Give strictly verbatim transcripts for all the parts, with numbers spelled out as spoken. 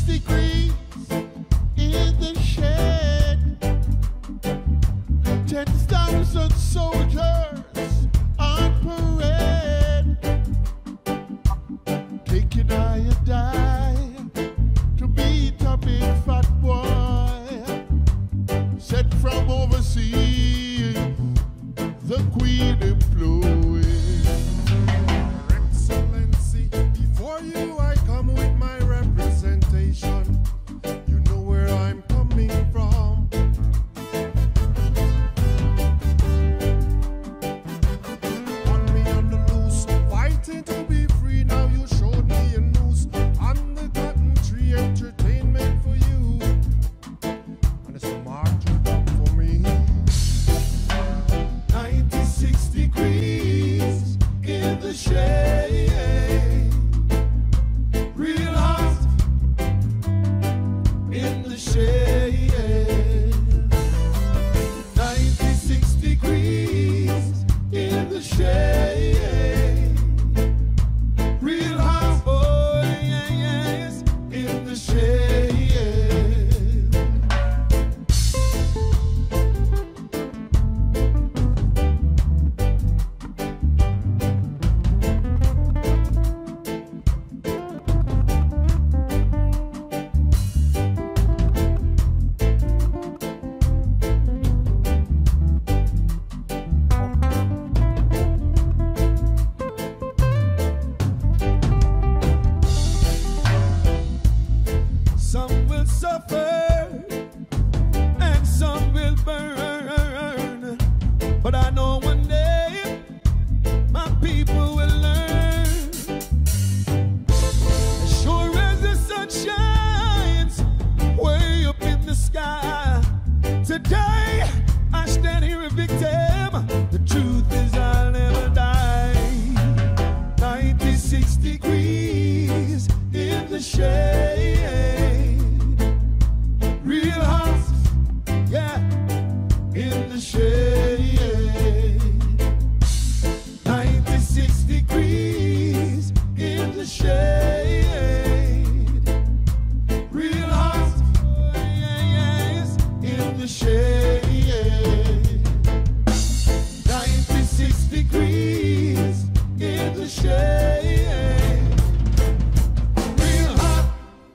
degrees in the shed. Ten thousand soldiers on parade, taking I and I to meet a big fat boy sent from overseas, the Queen employed. Excellency, before you I come with my representation. You know where I'm coming from. On me on the loose, fighting to be free. Now you showed me a noose on the cotton tree. Entertainment for you, and it's a martyrdom for me. ninety-six degrees in the shade, real hot in the shade. ninety-six degrees in the shade, real hot, oh yeah, yes, in the shade. Some will suffer and some will burn, but I know one day my people will learn. As sure as the sun shines way up in the sky, today I stand here a victim. The truth is I'll never die. ninety-six degrees in the shade, real hot, yeah, in the shade. ninety-six degrees in the shade, real hot, yeah, yes, in the shade. ninety-six degrees in the shade, real hot.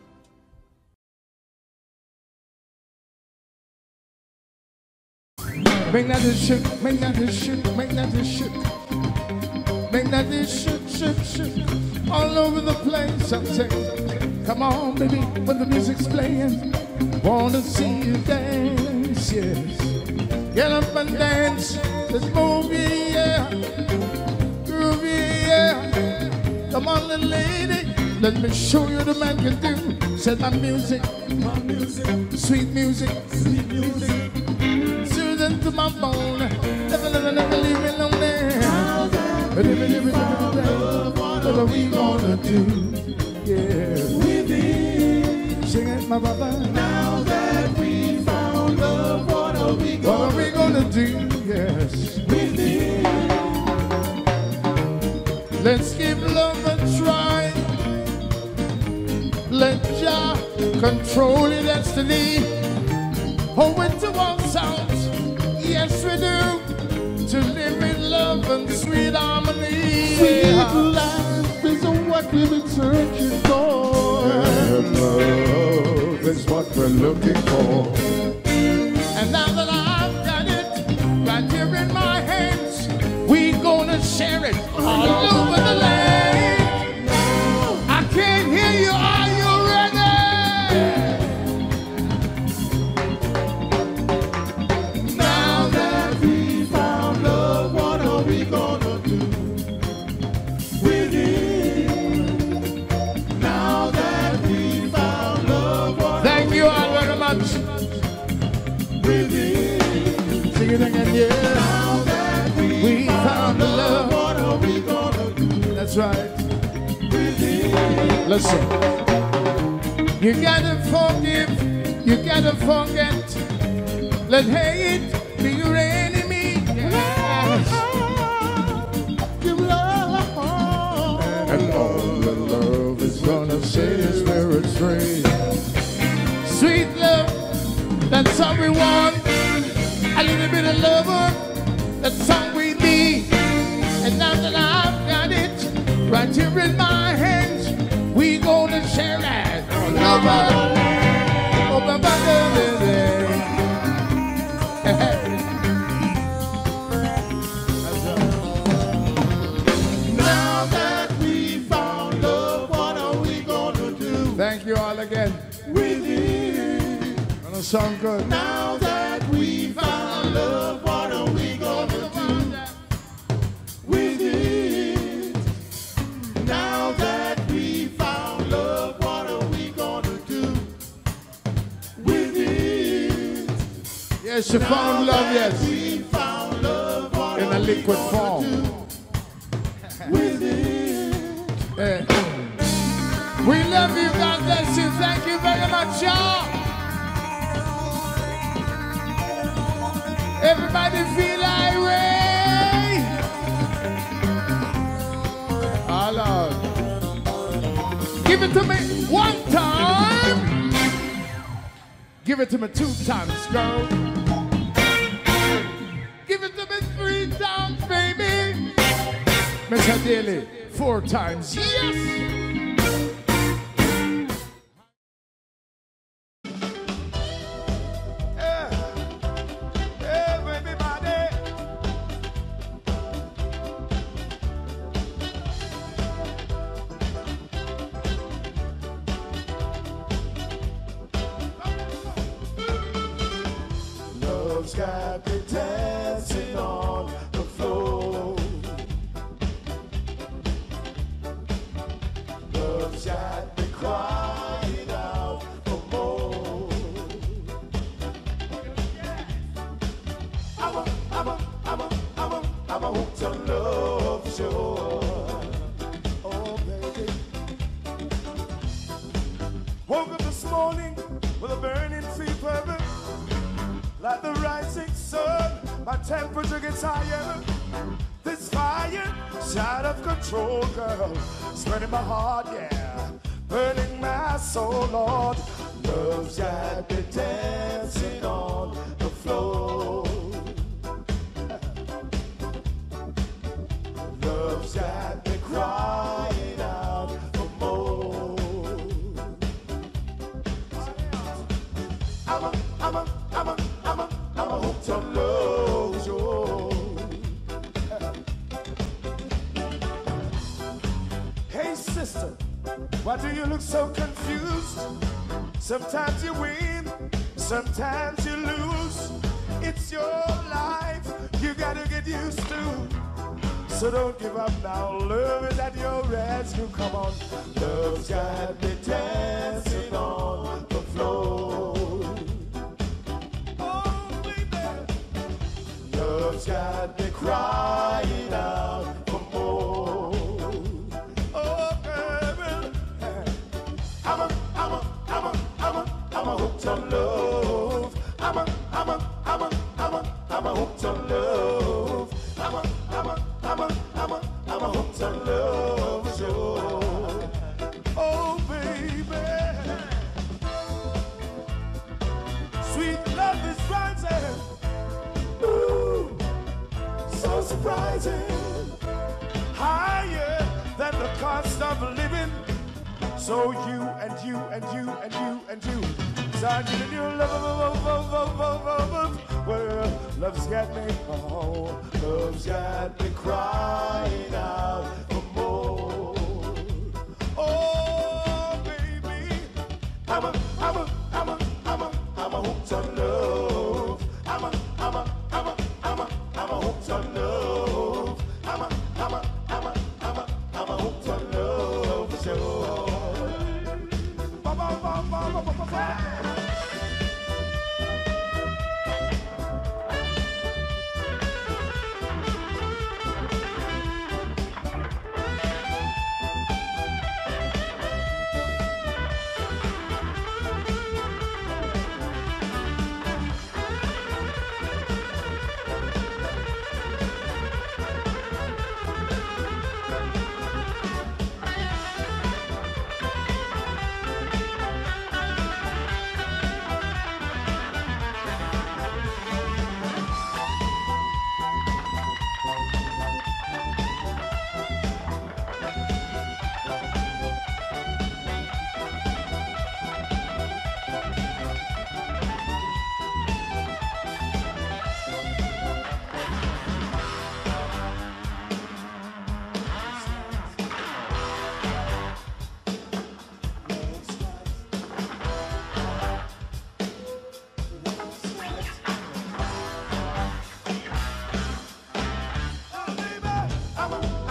Make that this shit, make that this shit, make that this shit. Make that this shit, shit, shit. All over the place, I'm saying. Come on, baby, when the music's playing. Wanna see you dance, yes. Get up and dance, let's move, yeah. Groovy, yeah. Come on, little lady, let me show you the man can do. Set my music, my music, sweet music, sweet music. To my bone, never, never, never leave me alone there. But if it, if it, what are we gonna do? Yeah, with it. Sing it, my brother. Now that we found love, what are we gonna, what are we gonna do? Yes, with it. Let's give love a try. Let Jah control your destiny. Hold it to ourselves. Yes, we do, to live in love and sweet harmony. Sweet life is what we've been searching for. And love is what we're looking for. And now that I've got it right here in my hands, we gonna share it all over the land. I can't hear you, are you ready? Sing it again, yeah. Now that we, we found the love, what are we gonna do? That's right. Listen, you gotta forgive, you gotta forget. Let hate be your enemy. Yes. Give love, and all the love is gonna set your spirit free. lover, that song we need. And now that I've got it right here in my hands, we gonna share that. Oh, lover, oh, ba, ba, da, da, da. Now that we found love, what are we gonna do? Thank you all again. With it. Gonna sound good. Now that we found love, what are we gonna do? With it. Now that we found love, what are we gonna do? With it. Yes, you found love, yes. We found love, what in a liquid form. With it. Yeah. We love you, God bless you. Thank you very much, y'all. Everybody feel irate. Oh, Lord. Give it to me one time. Give it to me two times, girl. Give it to me three times, baby. Mister Daly, four times. Yes! Love's got me dancing on the floor. Love's got me crying out for more. I'm a, I'm a, I'm a, I'm a, I'm a hooked on love for sure. Oh, baby. Woke up this morning with a burning fever. Like the rising sun, my temperature gets higher. This fire is out of control, girl. Spreading my heart, yeah. Burning my soul, Lord. Love's got me dancing on the floor. Love's got me crying out for more. I'm a, I'm a, I'm a, I'm a, I'm a hooked on love, sure. Hey sister, why do you look so confused? Sometimes you win, sometimes you lose. It's your life, you gotta get used to. So don't give up now, love is at your rescue. Come on, love's got me dancing on the floor. Love's got me crying out for more. Oh, girl, I'm a, I'm a, I'm a, I'm a, I'm a hooked on love. I'm a, I'm a, I'm a, I'm a, I'm a hooked on love. I'm a, I'm a, I'm a, I'm a, I'm a hooked on love, sure. Oh, baby, sweet love is rising. Ooh, so surprising. Higher than the cost of living. So you and you and you and you and you start giving your love, love, love, love, love, love, love. Well, love's got me, oh, love's got me crying out for more. Oh, baby, I'm a, I'm a, I'm a, I'm a, I'm a hooked on love. I'm a, I'm a, I'm a, I'm a, I'm a hooked on love. I'm a, I'm a, I'm a, I'm a, I'm a hooked on love for sure. Ba, ba, ba, ba, ba, ba, ba, ba.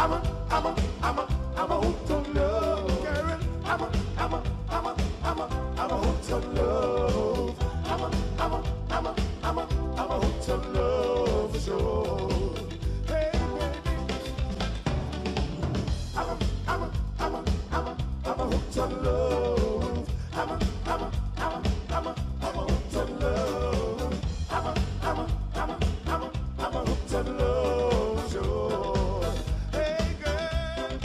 I'm a, I'm a, I'm a, I'm a hooked on love. Karen, I'm a, I'm a, I'm a, I'm a, I'm a hooked on love. I'm a, I'm a, I'm a, I'm a, I'm a hooked on love for sure. Hey, baby. I'm a, I'm a, I'm a, I'm a, I'm a hooked on love. I'm a, I'm a, I'm a, I'm a, I'm a hooked on love. I'm a, I'm a, I'm a, I'm a, I'm a hooked on love, sure. Hey, girl.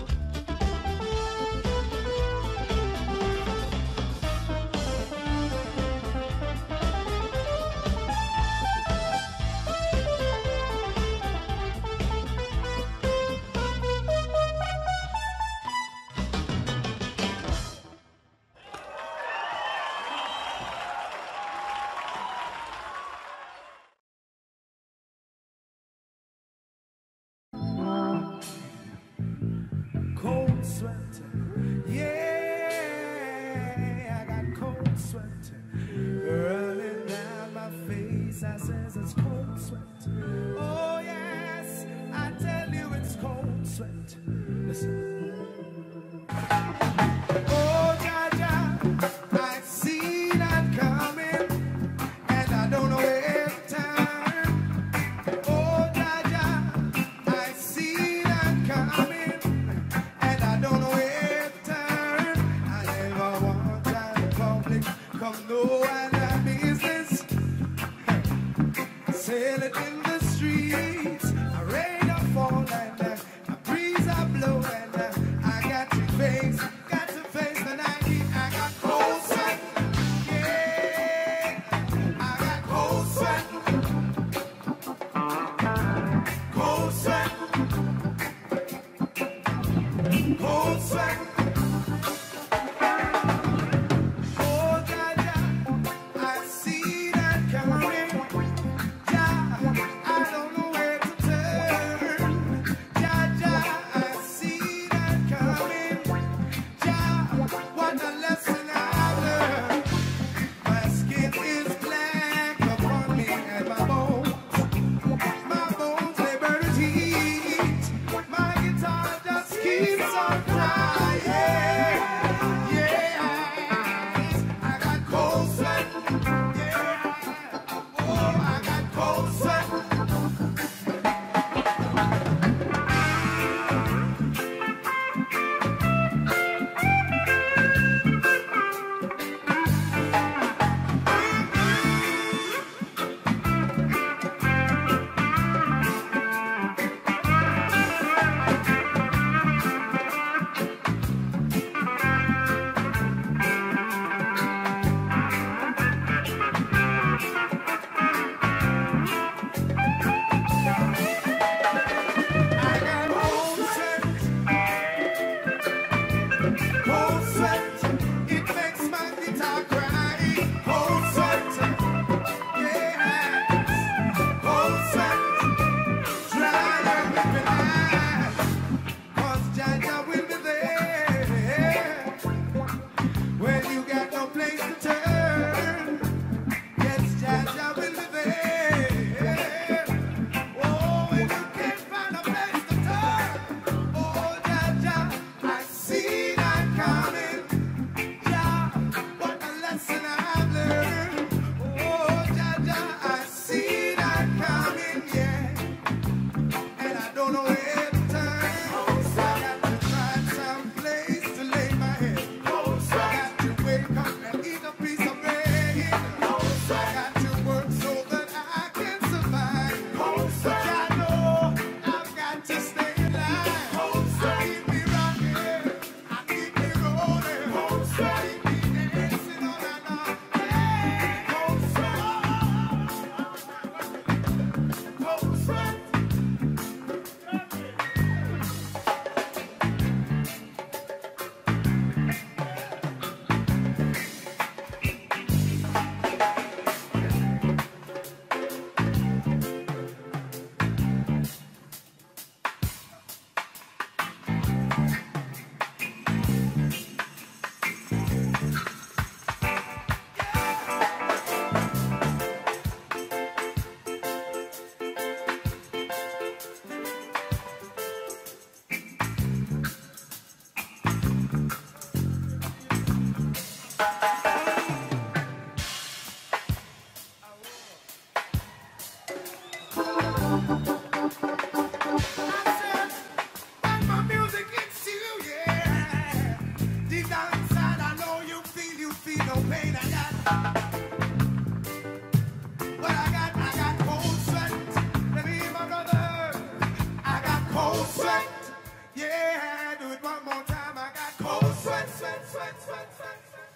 Cold sweat, yeah, I got cold sweat running down my face. I says it's cold sweat. Oh yes, I tell you it's cold sweat. Listen. Oh Jaja, I see that coming, and I don't know where to turn. Oh Jaja, I see that coming. Come no other business. Sail it in the streets. A rain a fall and uh, a breeze a blow and uh, I got to face, got to face the night heat. I got cold sweat, yeah. I got cold sweat, cold sweat, cold sweat. Don't know Yeah, do it one more time. I got cold sweat, sweat, sweat, sweat, sweat.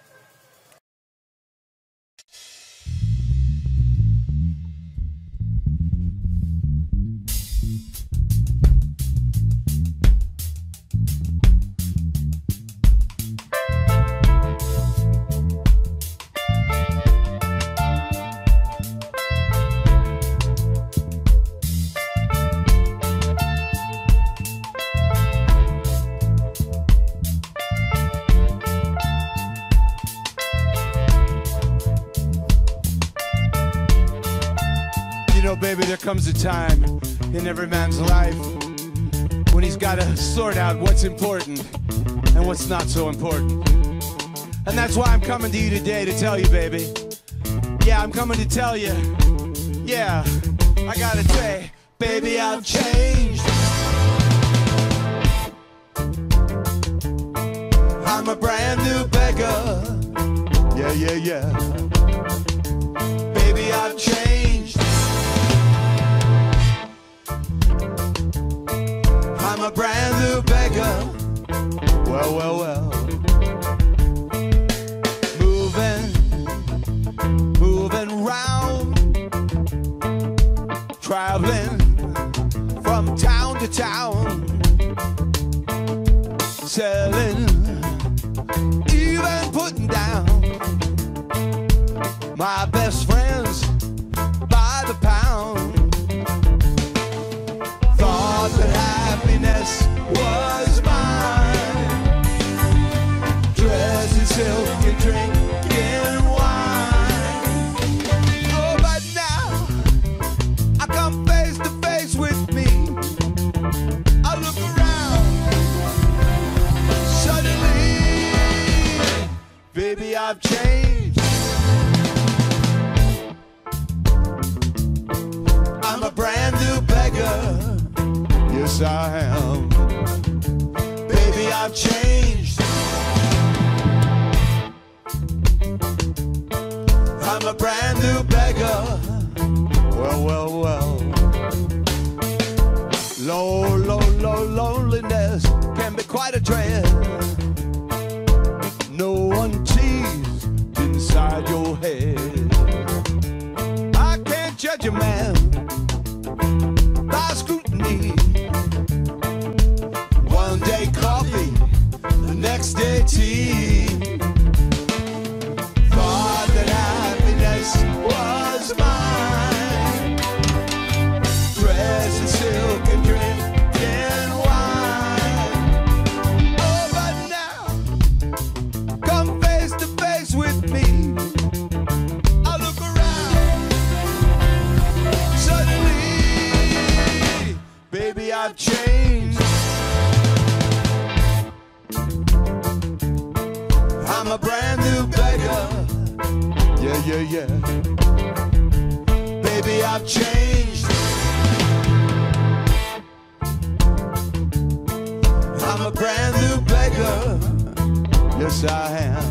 Baby, there comes a time in every man's life when he's got to sort out what's important and what's not so important. And that's why I'm coming to you today to tell you, baby. Yeah, I'm coming to tell you. Yeah, I gotta say, baby, I've changed. I'm a brand new beggar. Yeah, yeah, yeah. Baby, I've changed. I'm a brand new beggar. Well, well, well. Moving, moving round, traveling from town to town, selling, even putting down my best friends by the pound. Thought that happiness was mine, dressed in silk and drinking wine. Oh, but now I come face to face with me. I look around, suddenly, baby, I've changed. I'm a brand new beggar. Yes, I am. Baby, I've changed. I'm a brand new beggar. Well, well, well. Low, low, low, loneliness can be quite a dread. No one sees inside your head. I can't judge a man by scrutiny. One day coffee, the next day tea. Thought that happiness was mine, dressed in silk and drinking wine. Oh, but now, come face to face with me. I look around, suddenly, baby, I've changed. I'm a brand new beggar. Yeah, yeah, yeah. Baby, I've changed. I'm a brand new beggar. Yes, I am.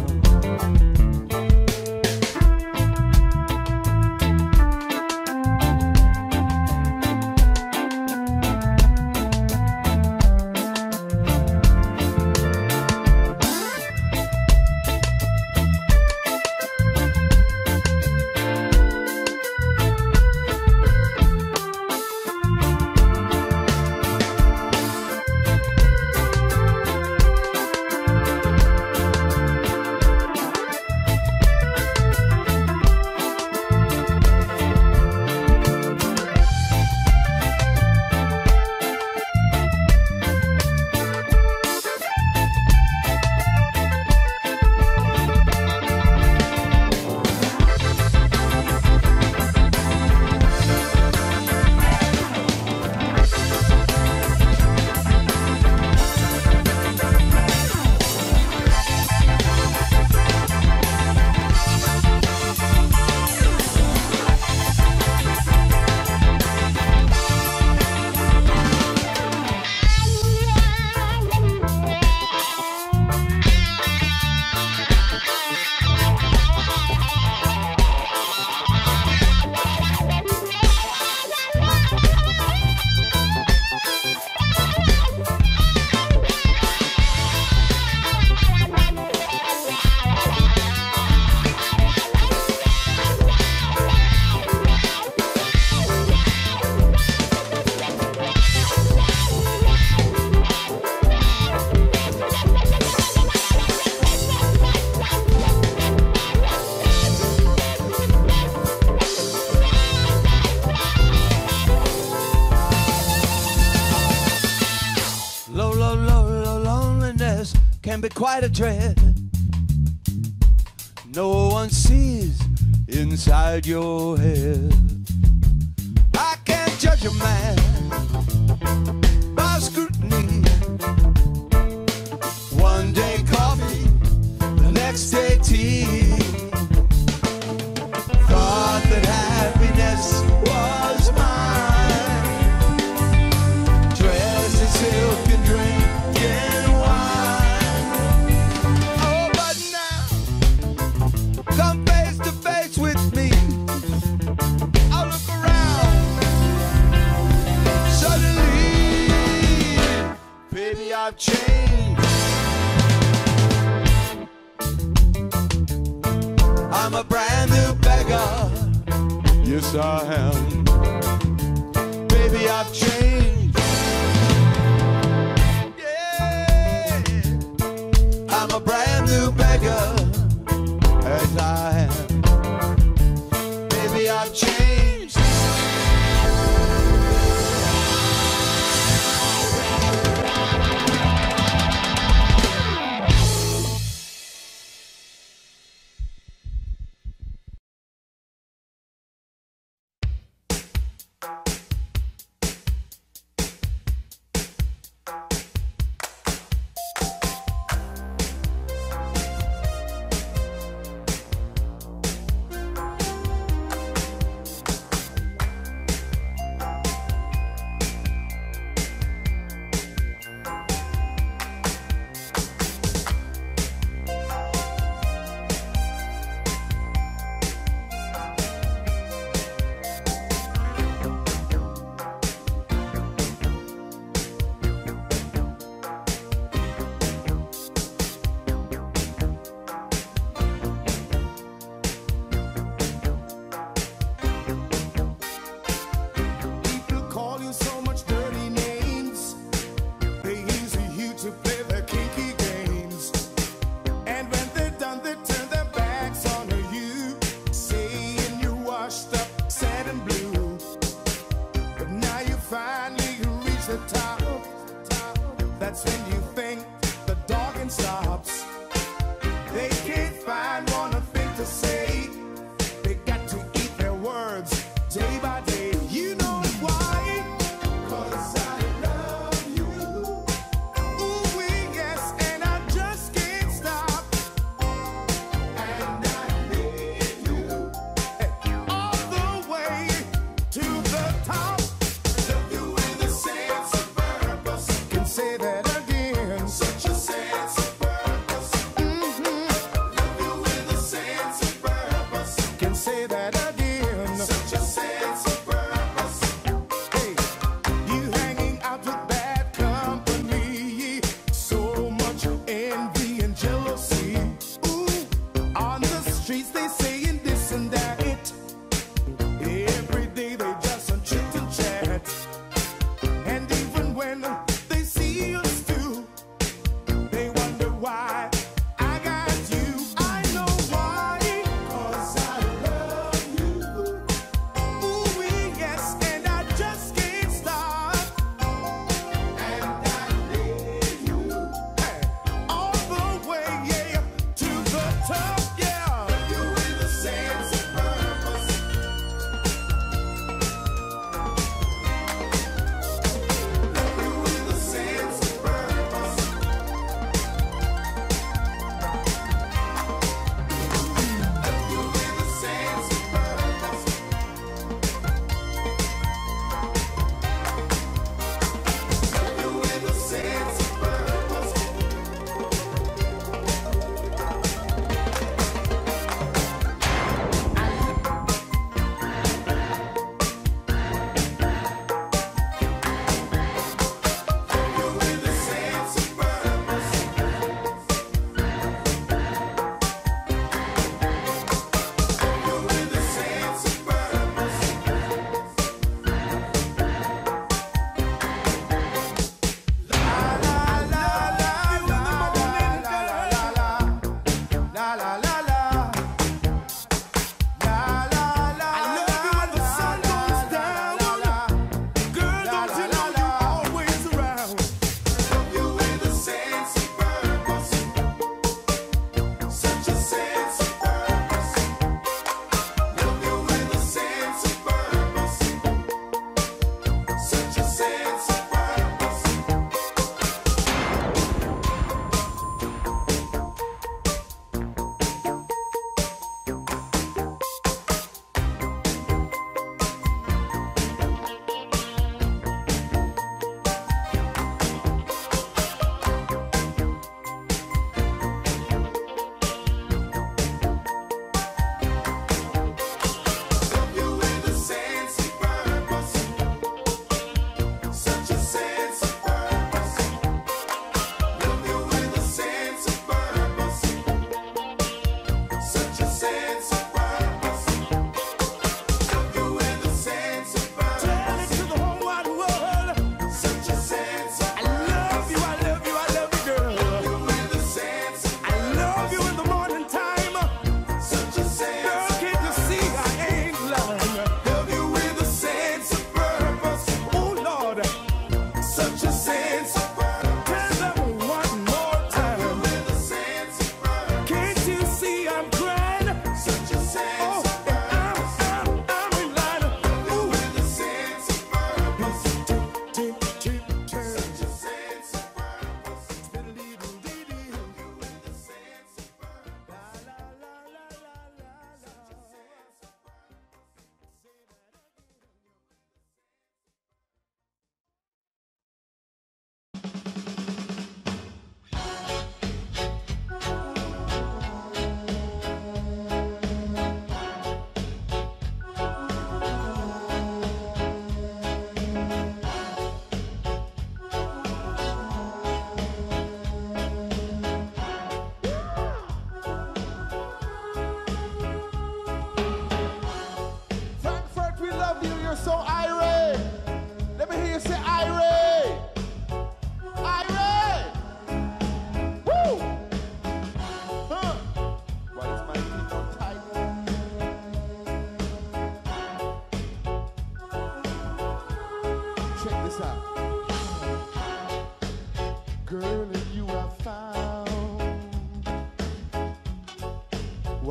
can be quite a dread. No one sees inside your head. I can't judge a man by scrutiny. One day coffee, the next day tea. Thought that happiness was mine, dressed in silk and drinking wine. Oh, but now, come face to face with me. I'll look around. Suddenly, baby, I've changed. I'm a brand new beggar. Yes, I am. Baby, I've changed. Yeah. I'm a brand new beggar. As I am. Baby, I've changed. Say that again. Such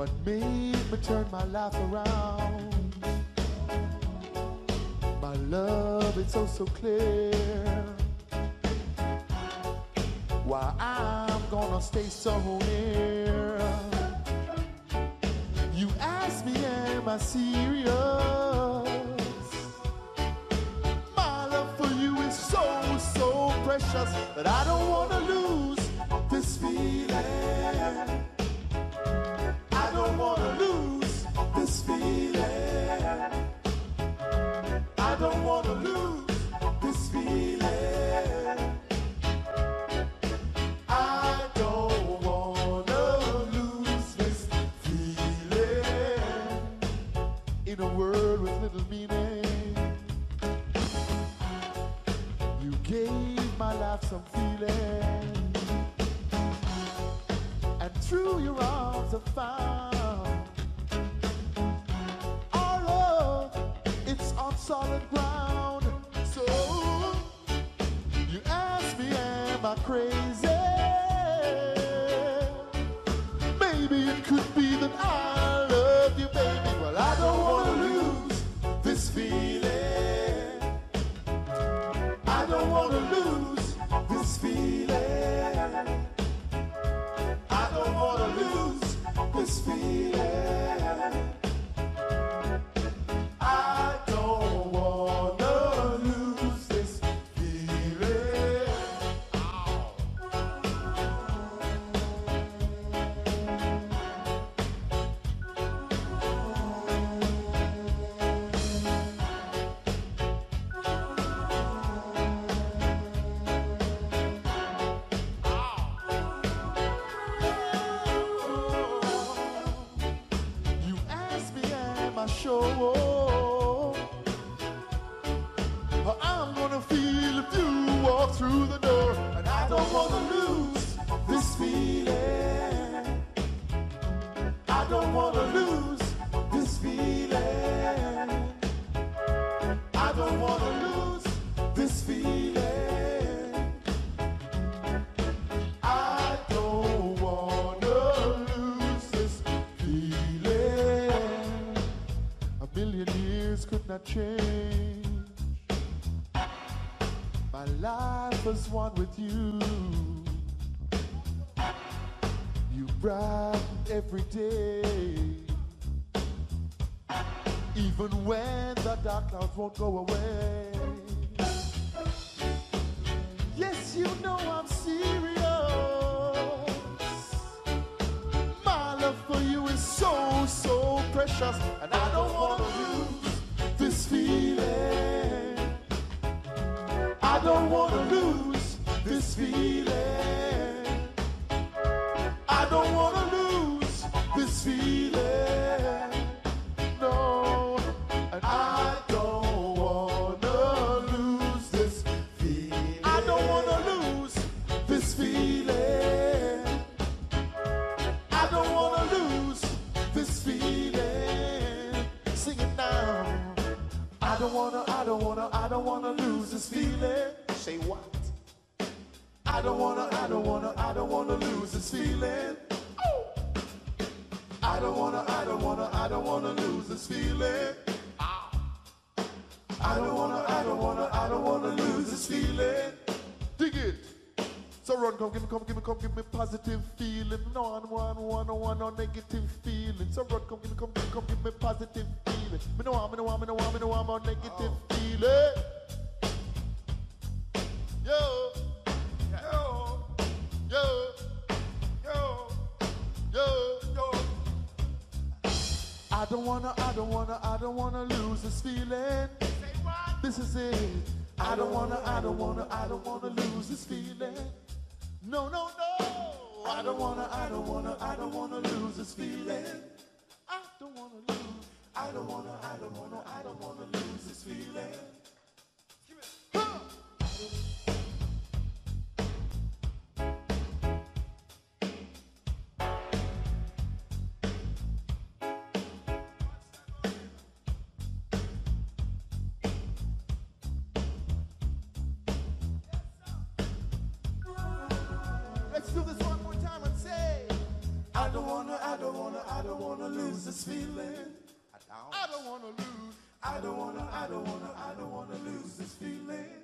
What made me turn my life around? My love, it's so, so clear. Why I'm gonna stay so near. You ask me, am I serious? My love for you is so, so precious that I don't wanna lose this feeling. I don't wanna lose this feeling. I don't wanna lose this feeling. I don't wanna lose this feeling. In a world with little meaning, you gave my life some feeling, and through your arms I found our love, it's on solid ground. So you ask me, am I crazy? Maybe it could be that I love you, baby. Well, I don't want to lose this feeling. I don't want to lose this feeling. I don't want to lose this feeling. I don't want to lose this feeling. You ask me, am I sure? How I'm gonna feel if you walk through the door, and I don't wanna lose this feeling. I don't wanna lose this feeling. I don't wanna lose this feeling. I don't wanna lose this feeling. A million years could not change my life was one with you. You brighten every day, even when the dark clouds won't go away. Yes, you know I'm serious. My love for you is so, so precious, and I don't want to lose this feeling. I don't want to lose this feeling. I don't want to lose this feeling. No, and I don't want to lose this feeling. I don't want to lose this feeling. I don't want to lose this feeling. Sing it now. I don't wanna, I don't wanna, I don't wanna lose this feeling. Say what? I don't wanna, I don't wanna, I don't wanna lose this feeling. Oh. I don't wanna, I don't wanna, I don't wanna lose this feeling. Ah. I don't wanna, I don't wanna, I don't wanna lose this feeling. Dig it. So run, come give me, come give me, come give me positive feeling. No one, one, one, one, no negative feeling. So run, come give me, come give me, come give me positive feeling. Me no want, me no want, me no want, me no want more negative feeling. Yo, yo, yo, yo, yo, yo. I don't wanna, I don't wanna, I don't wanna lose this feeling. Say what? This is it. I don't wanna, I don't wanna, I don't wanna lose this feeling. No, no, no. I don't wanna, I don't wanna, I don't wanna lose this feeling. I don't wanna lose. I don't wanna, I don't wanna, I don't wanna lose this feeling. Huh. Let's do this one more time and say, I don't wanna, I don't wanna, I don't don't wanna lose this feeling. I don't wanna lose. I don't wanna, I don't wanna, I don't wanna lose this feeling.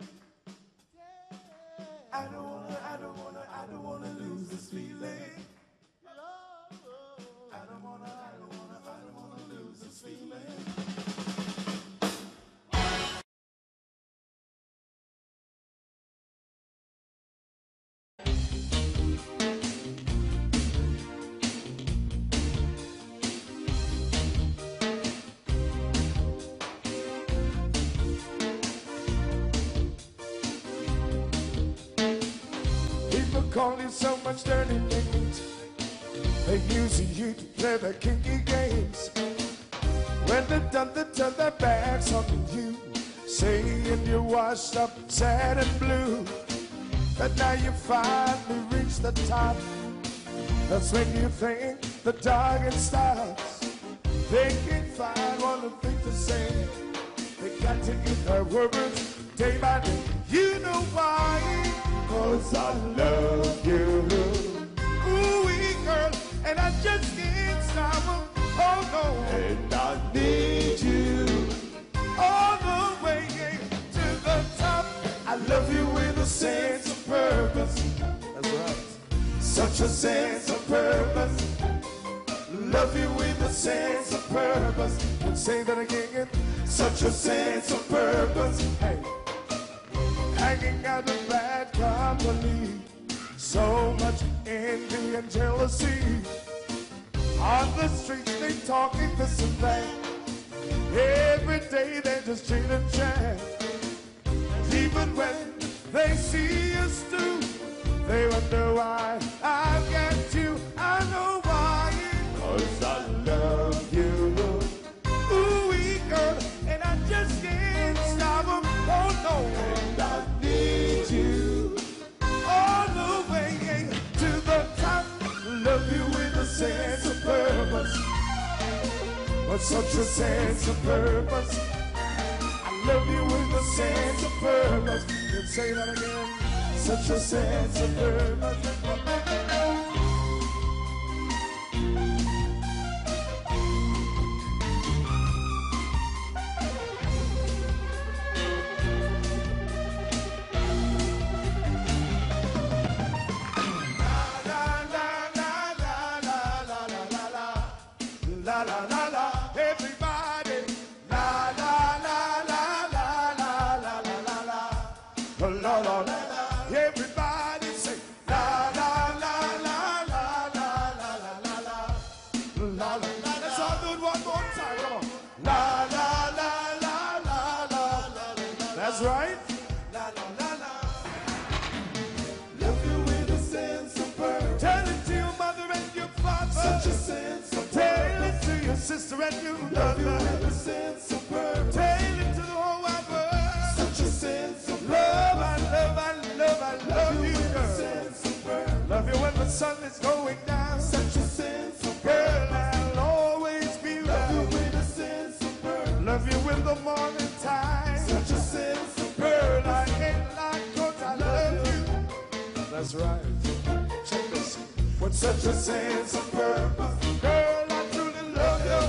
I don't wanna, I don't wanna, I don't wanna lose this feeling. I don't wanna, I don't wanna, I don't wanna lose this feeling. Call you so much dirty names. They're using you to play their kinky games. When they're done, they turn their backs on you, saying you're washed up, sad and blue. But now you finally reach the top. That's when you think the target stops. They can't find one thing to say. They got to get their words day by day. You know why? 'Cause I love you. Ooh-wee, girl, and I just can't stop them. Oh, no. And I need you all the way to the top. I love you with a sense of purpose. That's right. Such a sense of purpose. Love you with a sense of purpose. And say that again. Such a sense of purpose. Hey. Hanging out of bad company, so much envy and jealousy. On the streets they talking this and that. Every day they just cheat and chat. Even when they see us too, they wonder why I've got you. I know why. 'Cause I love you. Ooh-wee, girl, and I just can't stop them. Oh no. And I need you all the way to the top. Love you with a sense of purpose. But such a sense of purpose. I love you with a sense of purpose. And say that again. Such a sense of purpose. La la la la, everybody. La la la la la la la la la la. La la la. Everybody say la la la la la la la la la la. La la. Let's all do it one more time. Come on. La la la la la la la la. That's right. La la la la. Love you with a sense of purpose. Tell it to your mother and your father. Such a sense of purpose. Tell it to your sister and your Love you brother. with a sense of purpose. Tell it to the whole wide world. Such a sense of Love, I love, I love, I love Love you you, with a girl. sense of purpose. Love you when the sun is going down. Such a sense of Girl, purpose. I'll always be Love you around. with a sense of purpose. Love you in the morning time. Such a sense of Girl, I purpose. ain't like 'cause I love you. That's right. Check this. With such a sense of purpose. Girl, I truly love you.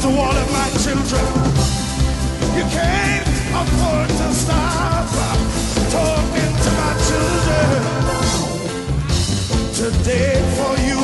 to all of my children, you can't afford to stop talking to my children. Today for you,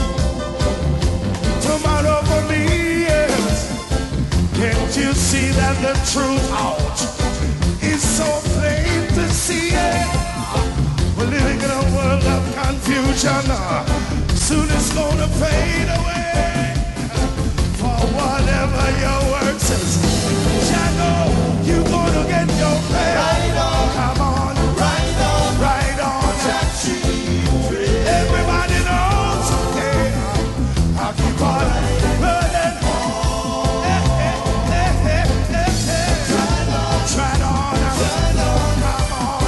tomorrow for me, yes. Can't you see that the truth out is so plain to see it? We're living in a world of confusion. Soon it's gonna fade away. For whatever your word says, Shadow, you gonna get your pay. Right on, come on, right on, right on. Everybody knows, yeah, I'll keep on running. Hey, hey, hey, hey, hey, hey. Try on, try on, come on.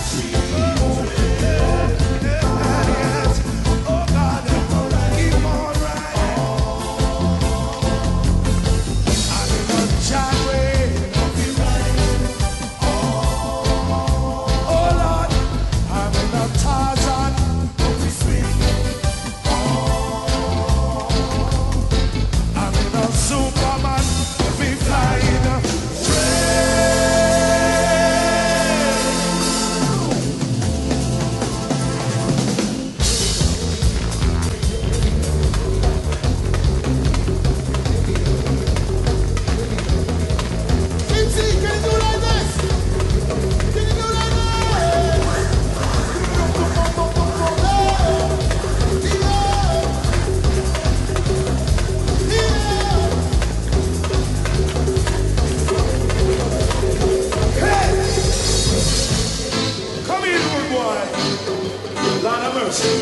Oh God, keep on riding. I'm in a Jagway. Oh Lord, I'm in a Tarzan. I'm in a Superman. We flying a come here, good boy. Lord of mercy.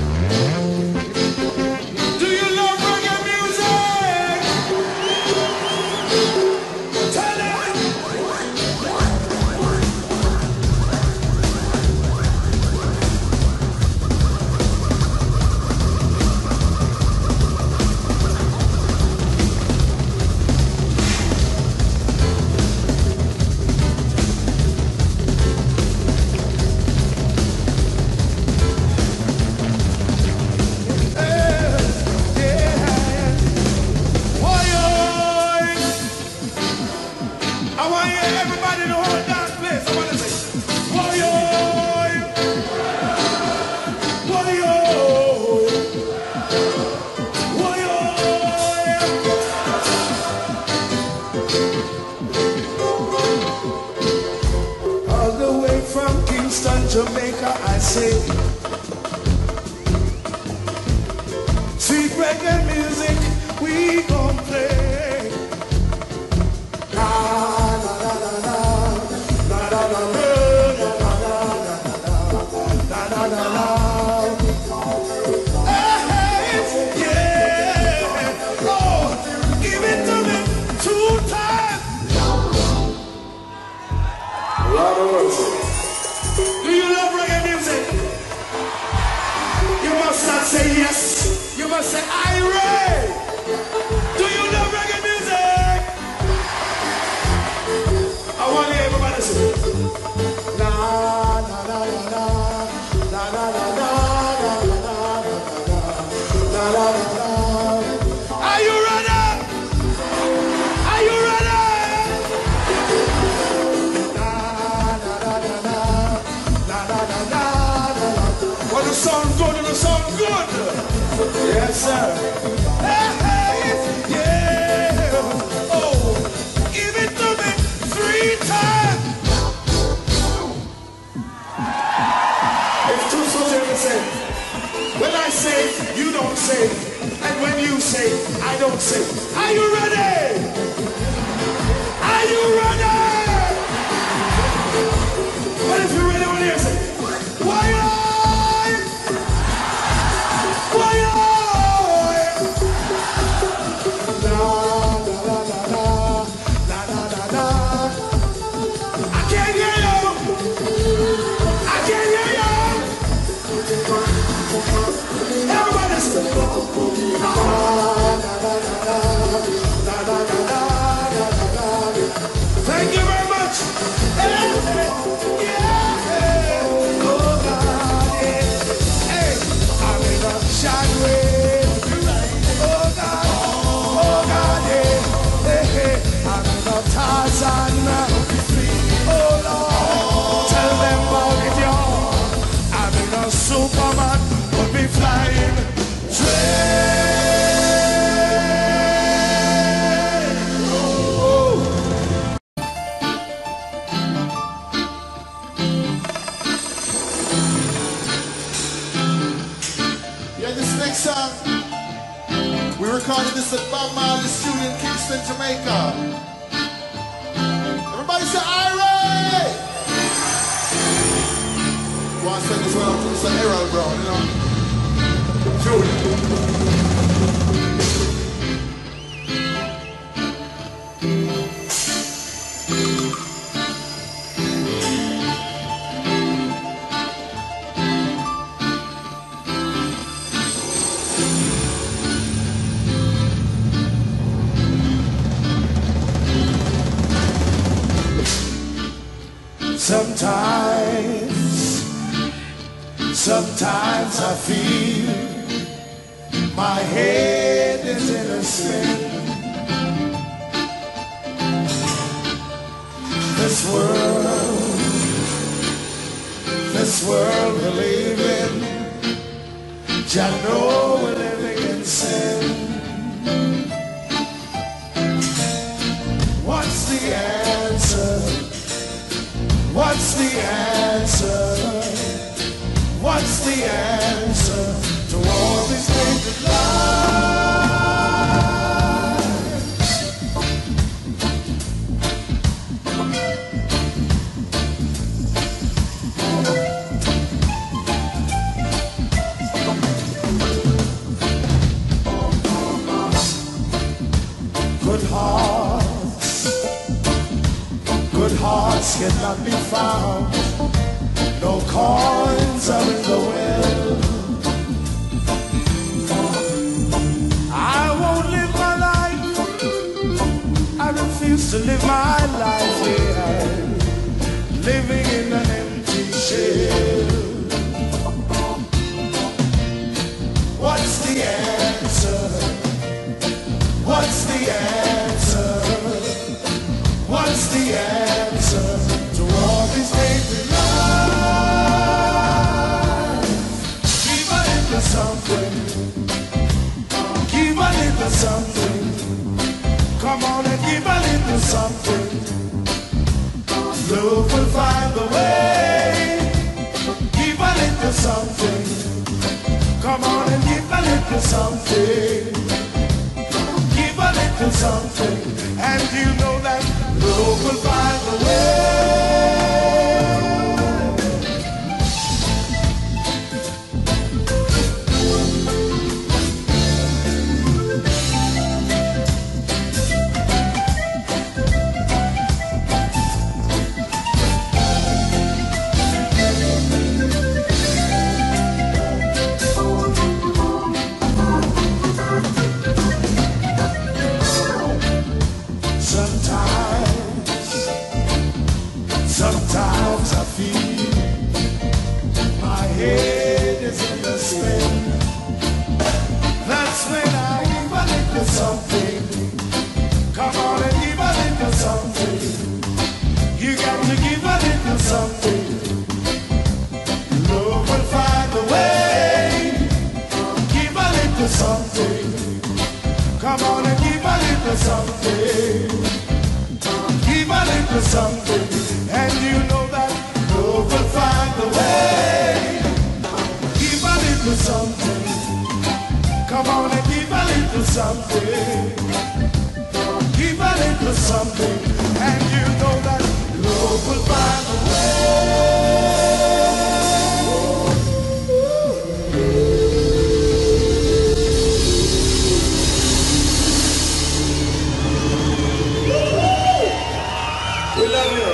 Do you love reggae music? Tell it. I want you, everybody to hold that place. I want to say, Woyo, Woyo, Woyo. All the way from Kingston, Jamaica, I say, sweet reggae music, we gon' play. Do you love reggae music? You must not say yes. You must say Irie. Do you love reggae music? I want everybody to say na na na na na na na na na na na. Are you ready? Are you ready? Well, the sound good and the sound good. Yes, sir. Hey, hey, yeah. Oh, give it to me three times. It's too soon to say. When I say, you don't say. And when you say, I don't say. Are you ready? Are you ready? But if you're ready, I want to hear say, why I? Why I? La la la la la la la la. I can't hear you. I can't hear you. Everybody say, la la la la la la la la. Thank you very much. Hey, hey, yeah, hey. Oh God, yeah. Hey, I'm in a Jagway. Oh God, oh God, yeah. song. We recorded this at Bob Marley Studio in Kingston, Jamaica. Everybody say Ira! Want to send this one out to Mister Errol Brown, you know? Julie. Sometimes, sometimes I feel my head is in a spin. This world, this world we live in, I know we're living in sin. What's the answer? What's the answer? What's the answer to all these things in Good hearts, good hearts cannot be found. No coins are in the well. I won't live my life. I refuse to live my life here, living in an empty shell. What's the answer? What's the answer? What's the answer to all these things in life? Keep a little something. Keep a little something. Come on and keep a little something. Love will find the way. Keep a little something. Come on and keep a little something. Keep a little something. And you know that love will find the way. Sometimes I feel my head is in the spin. That's when I give a little something. Come on and give a little something. You got to give a little something. Love will find a way. Give a little something. Come on and give a little something. Give a little something. And you know that love will find a way. Give a little something. Come on and give a little something. Give a little something. And you know that love will find a We love you.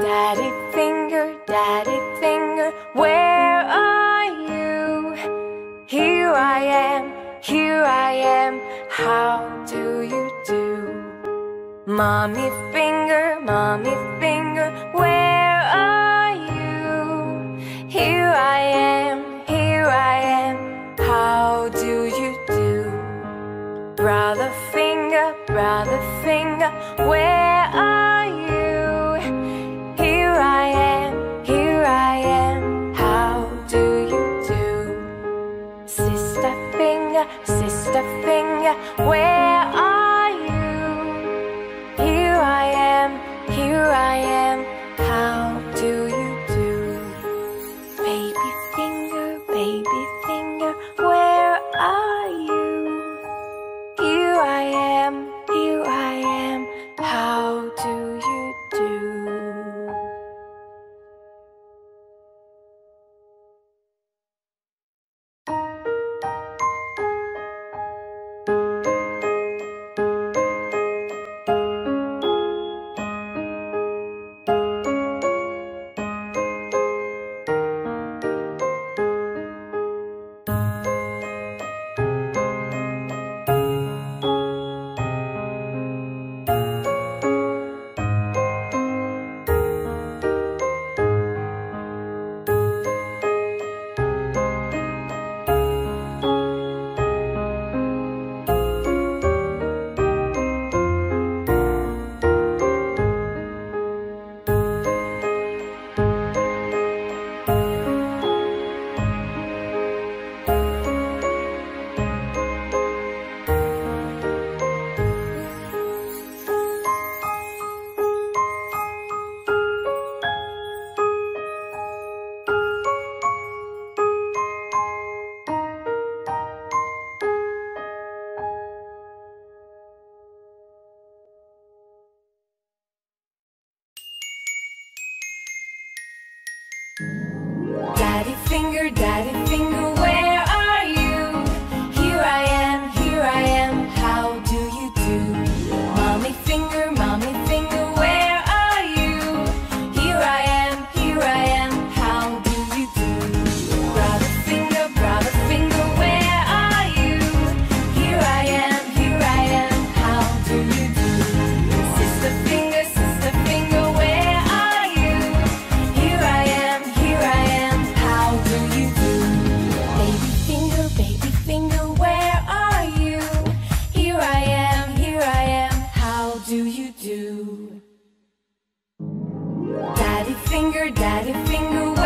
Daddy finger, daddy finger, where are you? Here I am, here I am, how do you do? Mommy finger, mommy finger, where are you? Here I am, here I am, how do you do? Brother finger, brother finger, where are you? Here I am, here I am, how do you do? Sister finger, sister finger, where are you? Here I am, here I am, how do you do? Baby finger, baby finger, where are you? Here I am, here I am, how do you do? Daddy finger, daddy finger, where are you? Here I am, here I am, how do you do? Mommy finger, mommy finger, where are you? Here I am, here I am, how do you do? Brother finger, brother finger, where are you? Here I am, here I am, how do you do? Sister finger, sister finger, where are you? Here I am, here I am, how do you do? Baby finger, baby finger, where are you? Here I am, here I am, how do you do? Daddy finger, daddy finger,